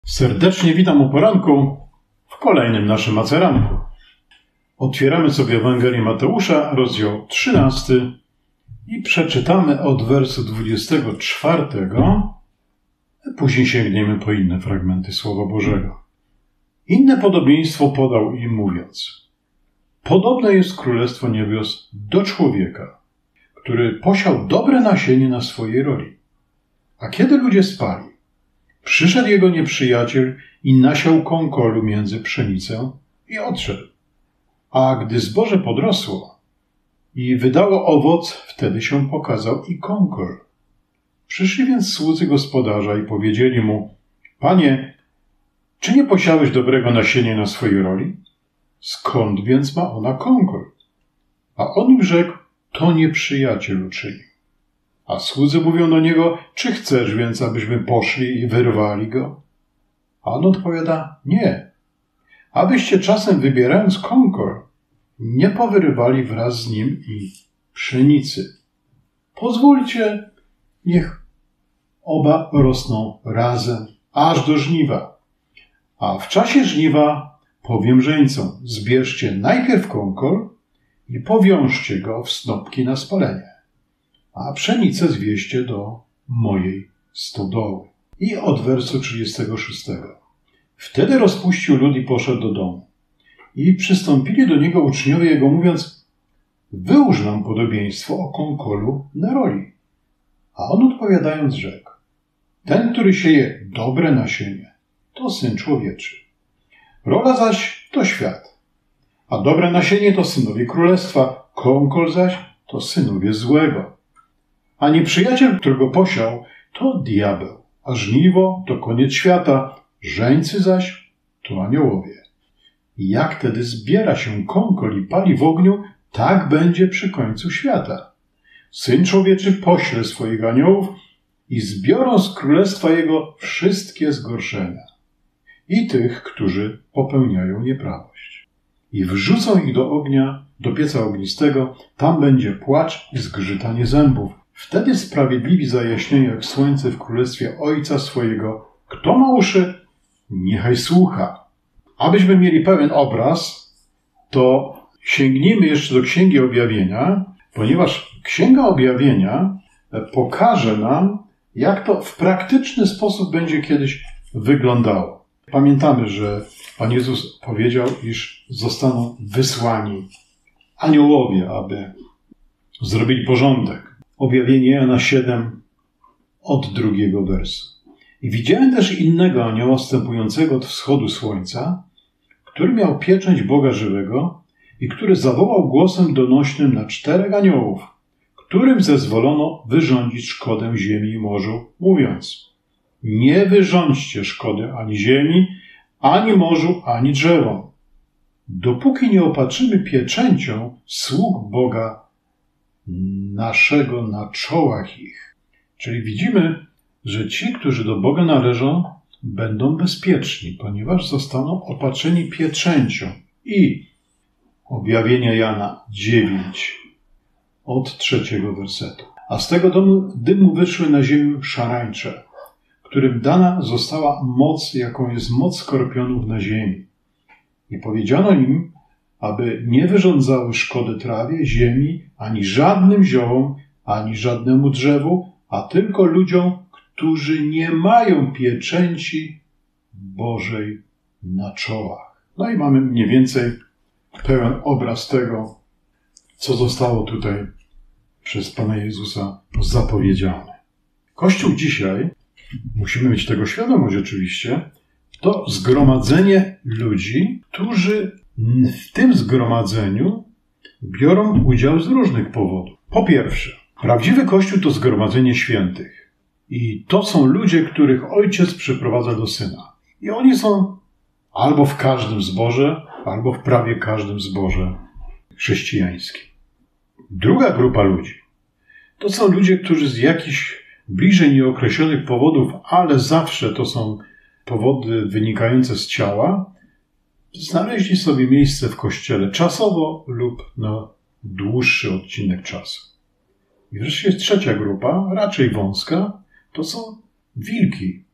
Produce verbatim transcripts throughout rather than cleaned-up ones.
Serdecznie witam o poranku w kolejnym naszym maceranku. Otwieramy sobie Ewangelię Mateusza, rozdział trzynasty i przeczytamy od wersu dwudziestego czwartego, a później sięgniemy po inne fragmenty Słowa Bożego. Inne podobieństwo podał im mówiąc: podobne jest Królestwo Niebios do człowieka, który posiał dobre nasienie na swojej roli. A kiedy ludzie spali, przyszedł jego nieprzyjaciel i nasiał kąkolu między pszenicę i odszedł. A gdy zboże podrosło i wydało owoc, wtedy się pokazał i kąkol. Przyszli więc słudzy gospodarza i powiedzieli mu: Panie, czy nie posiałeś dobrego nasienia na swojej roli? Skąd więc ma ona kąkol? A on im rzekł: to nieprzyjaciel uczynił. A słudzy mówią do niego: czy chcesz więc, abyśmy poszli i wyrwali go? A on odpowiada: nie. Abyście czasem, wybierając kąkol, nie powyrywali wraz z nim i pszenicy. Pozwólcie, niech oba rosną razem, aż do żniwa. A w czasie żniwa powiem żeńcom: zbierzcie najpierw kąkol i powiążcie go w snopki na spalenie, a pszenicę zwieźcie do mojej stodoły. I od wersu trzydziestego szóstego. Wtedy rozpuścił lud i poszedł do domu. I przystąpili do niego uczniowie jego, mówiąc: wyłóż nam podobieństwo o kąkolu na roli. A on odpowiadając rzekł: ten, który sieje dobre nasienie, to Syn Człowieczy. Rola zaś to świat, a dobre nasienie to synowie królestwa, kąkol zaś to synowie złego. A nieprzyjaciel, którego posiał, to diabeł, a żniwo to koniec świata, żeńcy zaś to aniołowie. I jak tedy zbiera się kąkol i pali w ogniu, tak będzie przy końcu świata. Syn Człowieczy pośle swoich aniołów i zbiorą z królestwa jego wszystkie zgorszenia i tych, którzy popełniają nieprawość. I wrzucą ich do ognia, do pieca ognistego, tam będzie płacz i zgrzytanie zębów. Wtedy sprawiedliwi zajaśnieją jak słońce w królestwie Ojca swojego. Kto ma uszy, niechaj słucha. Abyśmy mieli pełen obraz, to sięgnijmy jeszcze do Księgi Objawienia, ponieważ Księga Objawienia pokaże nam, jak to w praktyczny sposób będzie kiedyś wyglądało. Pamiętamy, że Pan Jezus powiedział, iż zostaną wysłani aniołowie, aby zrobili porządek. Objawienie Jana siedem od drugiego wersu. I widziałem też innego anioła wstępującego od wschodu słońca, który miał pieczęć Boga żywego i który zawołał głosem donośnym na czterech aniołów, którym zezwolono wyrządzić szkodę ziemi i morzu, mówiąc: nie wyrządźcie szkody ani ziemi, ani morzu, ani drzewom, dopóki nie opatrzymy pieczęcią sług Boga naszego na czołach ich. Czyli widzimy, że ci, którzy do Boga należą, będą bezpieczni, ponieważ zostaną opatrzeni pieczęcią. I objawienie Jana dziewięć od trzeciego wersetu. A z tego domu dymu wyszły na ziemię szarańcze, którym dana została moc, jaką jest moc skorpionów na ziemi. I powiedziano im, aby nie wyrządzały szkody trawie, ziemi, ani żadnym ziołom, ani żadnemu drzewu, a tylko ludziom, którzy nie mają pieczęci Bożej na czołach. No i mamy mniej więcej pełen obraz tego, co zostało tutaj przez Pana Jezusa zapowiedziane. Kościół dzisiaj, musimy mieć tego świadomość oczywiście, to zgromadzenie ludzi, którzy w tym zgromadzeniu biorą udział z różnych powodów. Po pierwsze, prawdziwy Kościół to zgromadzenie świętych. I to są ludzie, których Ojciec przyprowadza do Syna. I oni są albo w każdym zborze, albo w prawie każdym zborze chrześcijańskim. Druga grupa ludzi to są ludzie, którzy z jakichś bliżej nieokreślonych powodów, ale zawsze to są powody wynikające z ciała, znaleźli sobie miejsce w Kościele czasowo lub na dłuższy odcinek czasu. I wreszcie jest trzecia grupa, raczej wąska, to są wilki,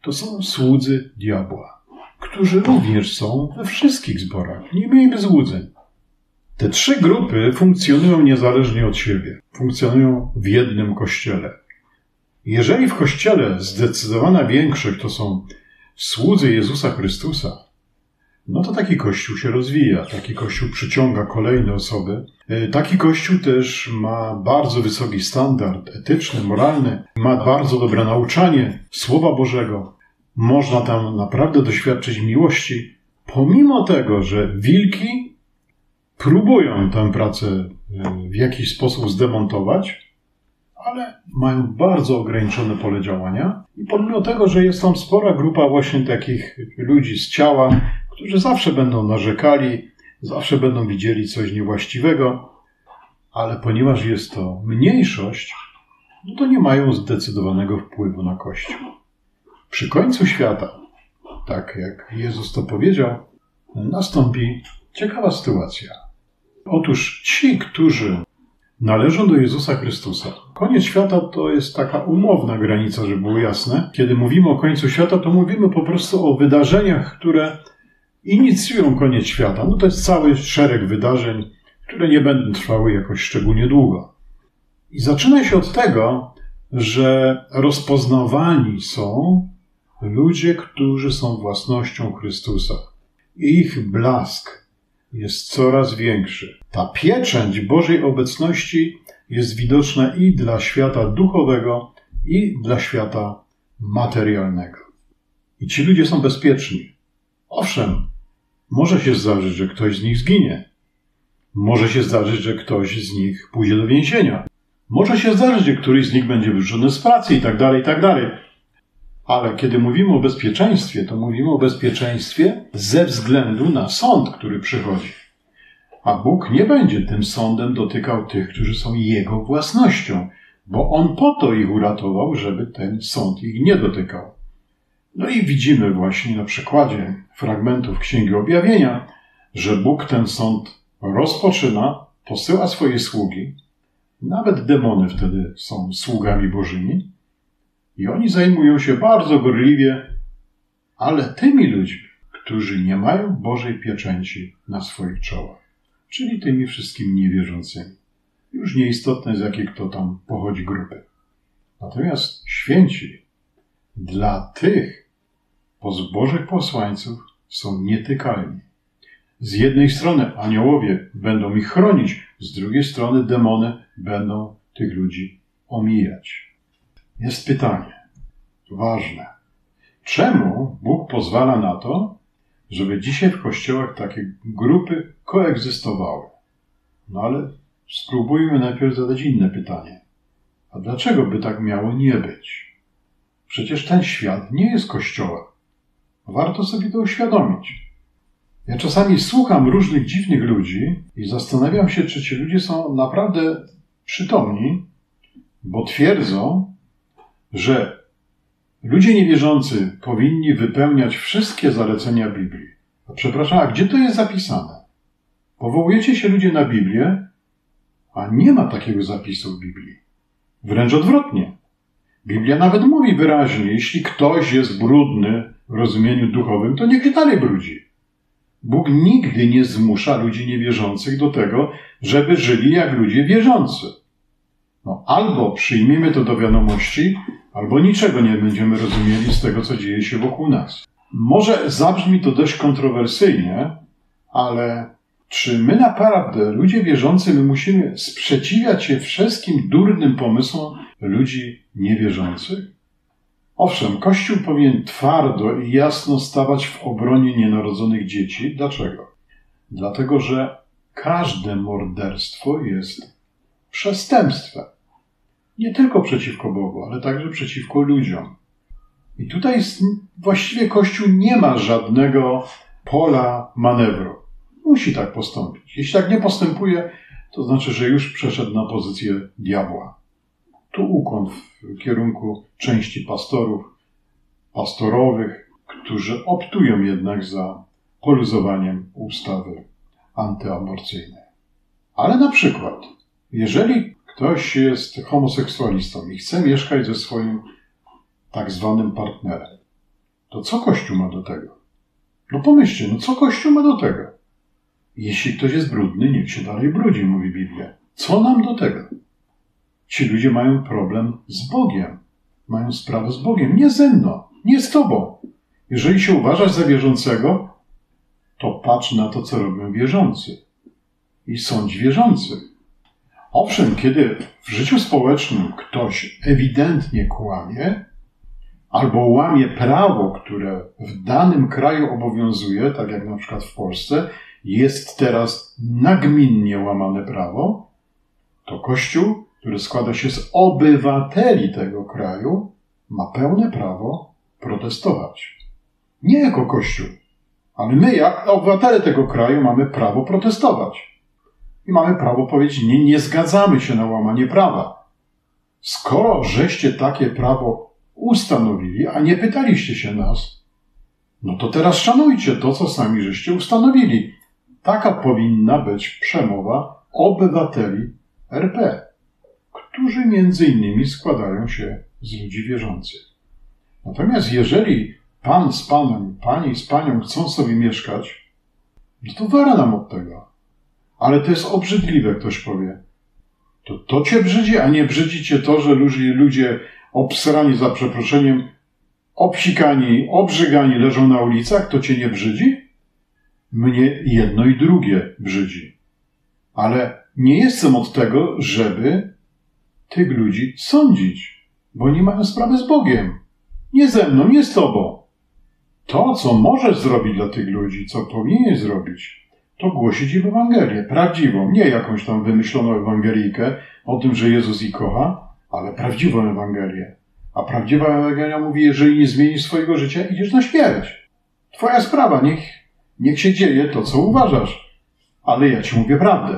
to są słudzy diabła, którzy również są we wszystkich zborach. Nie miejmy złudzeń. Te trzy grupy funkcjonują niezależnie od siebie. Funkcjonują w jednym kościele. Jeżeli w kościele zdecydowana większość to są słudzy Jezusa Chrystusa, no to taki kościół się rozwija, taki kościół przyciąga kolejne osoby. Taki kościół też ma bardzo wysoki standard etyczny, moralny, ma bardzo dobre nauczanie Słowa Bożego. Można tam naprawdę doświadczyć miłości, pomimo tego, że wilki próbują tę pracę w jakiś sposób zdemontować, ale mają bardzo ograniczone pole działania i pomimo tego, że jest tam spora grupa właśnie takich ludzi z ciała, którzy zawsze będą narzekali, zawsze będą widzieli coś niewłaściwego, ale ponieważ jest to mniejszość, no to nie mają zdecydowanego wpływu na Kościół. Przy końcu świata, tak jak Jezus to powiedział, nastąpi ciekawa sytuacja. Otóż ci, którzy należą do Jezusa Chrystusa. Koniec świata to jest taka umowna granica, żeby było jasne. Kiedy mówimy o końcu świata, to mówimy po prostu o wydarzeniach, które inicjują koniec świata. No to jest cały szereg wydarzeń, które nie będą trwały jakoś szczególnie długo. I zaczyna się od tego, że rozpoznawani są ludzie, którzy są własnością Chrystusa. Ich blask jest coraz większy. Ta pieczęć Bożej obecności jest widoczna i dla świata duchowego, i dla świata materialnego. I ci ludzie są bezpieczni. Owszem, może się zdarzyć, że ktoś z nich zginie. Może się zdarzyć, że ktoś z nich pójdzie do więzienia. Może się zdarzyć, że któryś z nich będzie wyrzucony z pracy i tak dalej, i tak dalej. Ale kiedy mówimy o bezpieczeństwie, to mówimy o bezpieczeństwie ze względu na sąd, który przychodzi. A Bóg nie będzie tym sądem dotykał tych, którzy są Jego własnością, bo On po to ich uratował, żeby ten sąd ich nie dotykał. No i widzimy właśnie na przykładzie fragmentów Księgi Objawienia, że Bóg ten sąd rozpoczyna, posyła swoje sługi, nawet demony wtedy są sługami Bożymi, i oni zajmują się bardzo gorliwie, ale tymi ludźmi, którzy nie mają Bożej pieczęci na swoich czołach, czyli tymi wszystkimi niewierzącymi. Już nieistotne, z jakiej kto tam pochodzi grupy. Natomiast święci dla tych Bożych posłańców są nietykalni. Z jednej strony aniołowie będą ich chronić, z drugiej strony demony będą tych ludzi omijać. Jest pytanie, ważne. Czemu Bóg pozwala na to, żeby dzisiaj w kościołach takie grupy koegzystowały? No ale spróbujmy najpierw zadać inne pytanie. A dlaczego by tak miało nie być? Przecież ten świat nie jest kościołem. Warto sobie to uświadomić. Ja czasami słucham różnych dziwnych ludzi i zastanawiam się, czy ci ludzie są naprawdę przytomni, bo twierdzą, że ludzie niewierzący powinni wypełniać wszystkie zalecenia Biblii. A przepraszam, a gdzie to jest zapisane? Powołujecie się ludzie na Biblię, a nie ma takiego zapisu w Biblii. Wręcz odwrotnie. Biblia nawet mówi wyraźnie, jeśli ktoś jest brudny w rozumieniu duchowym, to niech się dalej brudzi. Bóg nigdy nie zmusza ludzi niewierzących do tego, żeby żyli jak ludzie wierzący. No, albo przyjmiemy to do wiadomości, albo niczego nie będziemy rozumieli z tego, co dzieje się wokół nas. Może zabrzmi to dość kontrowersyjnie, ale czy my naprawdę, ludzie wierzący, my musimy sprzeciwiać się wszystkim durnym pomysłom ludzi niewierzących? Owszem, Kościół powinien twardo i jasno stawać w obronie nienarodzonych dzieci. Dlaczego? Dlatego, że każde morderstwo jest przestępstwem. Nie tylko przeciwko Bogu, ale także przeciwko ludziom. I tutaj właściwie Kościół nie ma żadnego pola manewru. Musi tak postąpić. Jeśli tak nie postępuje, to znaczy, że już przeszedł na pozycję diabła. Tu ukłon w kierunku części pastorów, pastorowych, którzy optują jednak za poluzowaniem ustawy antyaborcyjnej. Ale na przykład, jeżeli ktoś jest homoseksualistą i chce mieszkać ze swoim tak zwanym partnerem, To co Kościół ma do tego? No pomyślcie, no co Kościół ma do tego? Jeśli ktoś jest brudny, niech się dalej brudzi, mówi Biblia. Co nam do tego? Ci ludzie mają problem z Bogiem. Mają sprawę z Bogiem. Nie ze mną, nie z tobą. Jeżeli się uważasz za wierzącego, to patrz na to, co robią wierzący. I sądź wierzących. Owszem, kiedy w życiu społecznym ktoś ewidentnie kłamie, albo łamie prawo, które w danym kraju obowiązuje, tak jak na przykład w Polsce, jest teraz nagminnie łamane prawo, to Kościół, który składa się z obywateli tego kraju, ma pełne prawo protestować. Nie jako Kościół, ale my, jak obywatele tego kraju, mamy prawo protestować. I mamy prawo powiedzieć, nie, nie zgadzamy się na łamanie prawa. Skoro żeście takie prawo ustanowili, a nie pytaliście się nas, no to teraz szanujcie to, co sami żeście ustanowili. Taka powinna być przemowa obywateli R P, którzy między innymi składają się z ludzi wierzących. Natomiast jeżeli pan z panem, pani z panią chcą sobie mieszkać, no to wara nam od tego. Ale to jest obrzydliwe, ktoś powie. To, to cię brzydzi, a nie brzydzi cię to, że ludzie, ludzie obsrani za przeproszeniem, obsikani, obrzygani leżą na ulicach, to cię nie brzydzi? Mnie jedno i drugie brzydzi. Ale nie jestem od tego, żeby tych ludzi sądzić, bo oni mają sprawę z Bogiem. Nie ze mną, nie z tobą. To, co możesz zrobić dla tych ludzi, co powinieneś zrobić, to głosić im Ewangelię, prawdziwą, nie jakąś tam wymyśloną Ewangelijkę o tym, że Jezus ich kocha, ale prawdziwą Ewangelię. A prawdziwa Ewangelia mówi, jeżeli nie zmienisz swojego życia, idziesz na śmierć. Twoja sprawa, niech, niech się dzieje to, co uważasz. Ale ja ci mówię prawdę.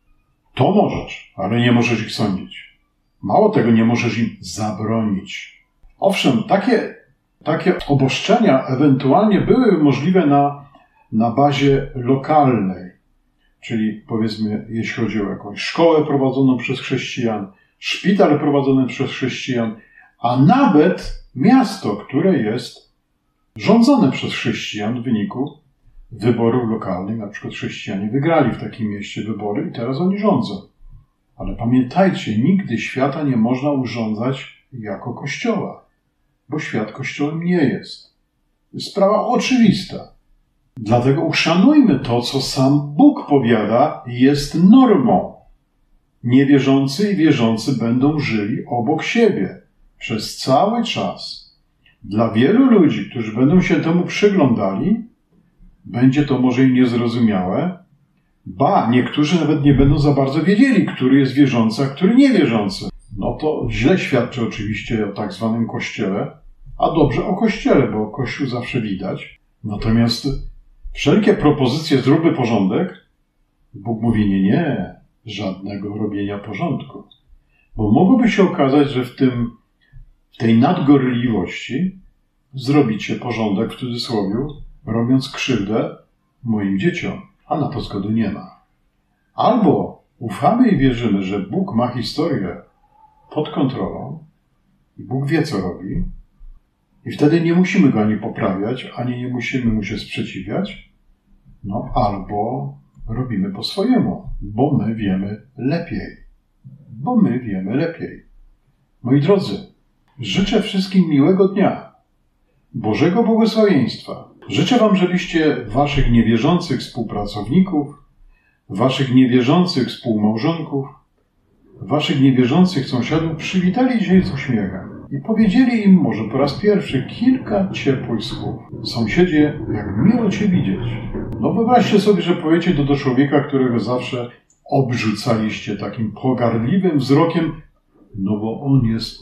To możesz, ale nie możesz ich sądzić. Mało tego, nie możesz im zabronić. Owszem, takie, takie obostrzenia ewentualnie były możliwe na, na bazie lokalnej. Czyli powiedzmy, jeśli chodzi o jakąś szkołę prowadzoną przez chrześcijan, szpital prowadzony przez chrześcijan, a nawet miasto, które jest rządzone przez chrześcijan w wyniku wyborów lokalnych. Na przykład chrześcijanie wygrali w takim mieście wybory i teraz oni rządzą. Ale pamiętajcie, nigdy świata nie można urządzać jako Kościoła, bo świat Kościołem nie jest. To jest sprawa oczywista. Dlatego uszanujmy to, co sam Bóg powiada, jest normą. Niewierzący i wierzący będą żyli obok siebie przez cały czas. Dla wielu ludzi, którzy będą się temu przyglądali, będzie to może i niezrozumiałe, ba, niektórzy nawet nie będą za bardzo wiedzieli, który jest wierzący, a który niewierzący. No to źle świadczy oczywiście o tak zwanym Kościele, a dobrze o Kościele, bo Kościół zawsze widać. Natomiast wszelkie propozycje zróbmy porządek, Bóg mówi nie, nie, żadnego robienia porządku. Bo mogłoby się okazać, że w tym, w tej nadgorliwości zrobicie porządek w cudzysłowie, robiąc krzywdę moim dzieciom, a na to zgody nie ma. Albo ufamy i wierzymy, że Bóg ma historię pod kontrolą i Bóg wie, co robi i wtedy nie musimy go ani poprawiać, ani nie musimy mu się sprzeciwiać, no albo robimy po swojemu, bo my wiemy lepiej. Bo my wiemy lepiej. Moi drodzy, życzę wszystkim miłego dnia, Bożego błogosławieństwa. Życzę wam, żebyście waszych niewierzących współpracowników, waszych niewierzących współmałżonków, waszych niewierzących sąsiadów przywitali dzisiaj z uśmiechem i powiedzieli im może po raz pierwszy kilka ciepłych słów. Sąsiedzie, jak miło cię widzieć. No wyobraźcie sobie, że powiecie to do człowieka, którego zawsze obrzucaliście takim pogardliwym wzrokiem, no bo on jest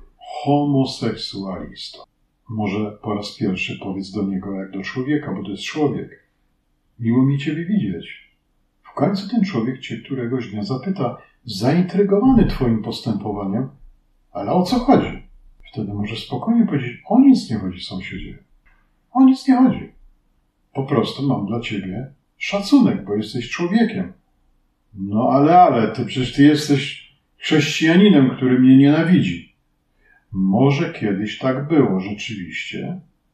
homoseksualistą. Może po raz pierwszy powiedz do niego jak do człowieka, bo to jest człowiek. Miło mi ciebie widzieć. W końcu ten człowiek cię któregoś dnia zapyta, zaintrygowany twoim postępowaniem, ale o co chodzi? Wtedy możesz spokojnie powiedzieć, o nic nie chodzi, sąsiedzie. O nic nie chodzi. Po prostu mam dla ciebie szacunek, bo jesteś człowiekiem. No ale, ale, ty przecież ty jesteś chrześcijaninem, który mnie nienawidzi. Może kiedyś tak było rzeczywiście.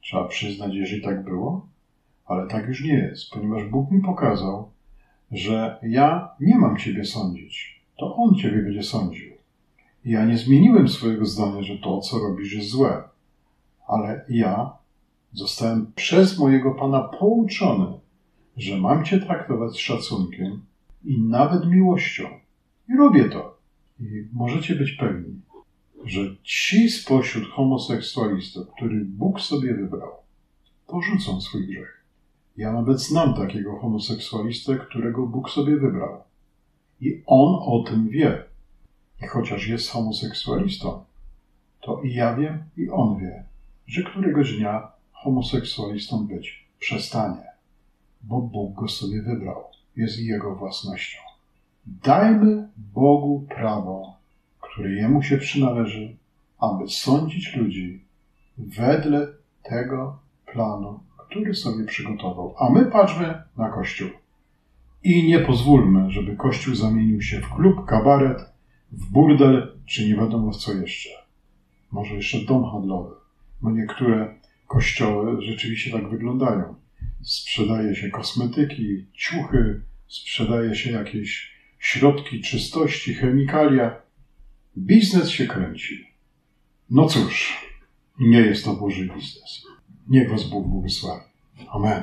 Trzeba przyznać, jeżeli tak było, ale tak już nie jest, ponieważ Bóg mi pokazał, że ja nie mam Ciebie sądzić. To On Ciebie będzie sądził. I ja nie zmieniłem swojego zdania, że to, co robisz, jest złe. Ale ja zostałem przez mojego Pana pouczony, że mam Cię traktować z szacunkiem i nawet miłością. I robię to. I możecie być pewni, że ci spośród homoseksualistów, których Bóg sobie wybrał, porzucą swój grzech. Ja nawet znam takiego homoseksualistę, którego Bóg sobie wybrał. I on o tym wie. I chociaż jest homoseksualistą, to i ja wiem, i on wie, że któregoś dnia homoseksualistą być przestanie, bo Bóg go sobie wybrał. Jest jego własnością. Dajmy Bogu prawo, które Jemu się przynależy, aby sądzić ludzi wedle tego planu, który sobie przygotował. A my patrzmy na Kościół. I nie pozwólmy, żeby Kościół zamienił się w klub, kabaret, w burdel, czy nie wiadomo w co jeszcze. Może jeszcze dom handlowy, bo niektóre kościoły rzeczywiście tak wyglądają. Sprzedaje się kosmetyki, ciuchy, sprzedaje się jakieś środki czystości, chemikalia. Biznes się kręci. No cóż, nie jest to Boży biznes. Niech was Bóg błogosławi. Amen.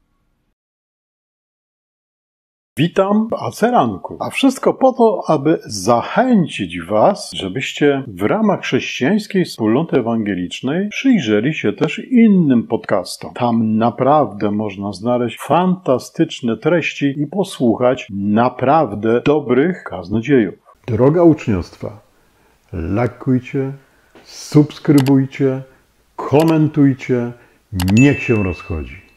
Witam w Aceranku, a wszystko po to, aby zachęcić was, żebyście w ramach chrześcijańskiej wspólnoty ewangelicznej przyjrzeli się też innym podcastom. Tam naprawdę można znaleźć fantastyczne treści i posłuchać naprawdę dobrych kaznodziejów. Droga uczniostwa, lajkujcie, subskrybujcie, komentujcie, niech się rozchodzi.